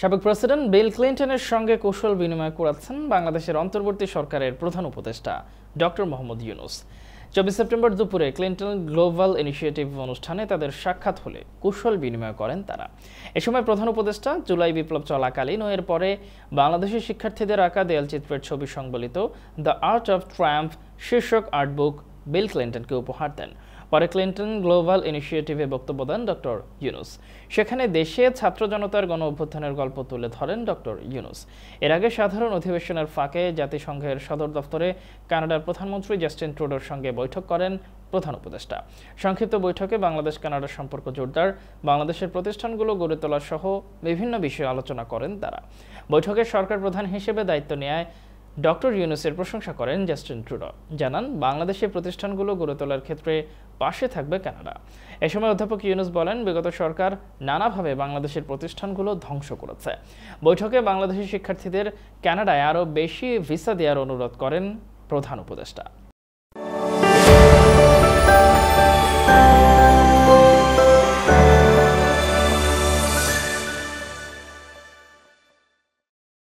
সাবেক president Bill ক্লিন্টনের সঙ্গে কৌশল বিনিময় করেছেন বাংলাদেশের অন্তর্বর্তী সরকারের প্রধান উপদেষ্টা ডক্টর মোহাম্মদ ইউনূস। 24 সেপ্টেম্বর দুপুরে ক্লিন্টন গ্লোবাল ইনিশিয়েটিভ অনুষ্ঠানে তাদের সাক্ষাৎ হলে কৌশল বিনিময় করেন তারা। এ সময় প্রধান উপদেষ্টা জুলাই বিপ্লব চলাকালীন ও এর পরে বাংলাদেশের শিক্ষার্থীদের আঁকা দেয়ালচিত্রের ছবি সংবলিত দ্য আর্ট অফ ট্রায়াম্ফ শীর্ষক আর্টবুক বিল ক্লিন্টনকে উপহার দেন। পরে ক্লিন্টন গ্লোবাল ইনিশিয়েটিভে বক্তব্য দেন ডক্টর ইউনূস। সেখানে দেশে ছাত্র জনতার গণ অভ্যুত্থানের গল্প তুলে ধরেন ডক্টর ইউনূস। এর আগে সাধারণ অধিবেশনের ফাঁকে জাতিসংঘের সদর দফতরে কানাডার প্রধানমন্ত্রী জাস্টিন ট্রুডোর সঙ্গে বৈঠক করেন প্রধান উপদেষ্টা। সংক্ষিপ্ত বৈঠকে বাংলাদেশ কানাডার সম্পর্ক জোরদার, বাংলাদেশের প্রতিষ্ঠানগুলো গড়ে তোলা সহ বিভিন্ন বিষয়ে আলোচনা করেন তারা। বৈঠকে সরকার প্রধান হিসেবে দায়িত্ব নেয় ডক্টর ইউনূসের প্রশংসা করেন জাস্টিন ট্রুডো। জানান, বাংলাদেশের প্রতিষ্ঠানগুলো গড়ে তোলার ক্ষেত্রে পাশে থাকবে কানাডা। এ সময় অধ্যাপক ইউনূস বলেন, বিগত সরকার নানাভাবে বাংলাদেশের প্রতিষ্ঠানগুলো ধ্বংস করেছে। বৈঠকে বাংলাদেশের শিক্ষার্থীদের কানাডায় আরও বেশি ভিসা দেওয়ার অনুরোধ করেন প্রধান উপদেষ্টা।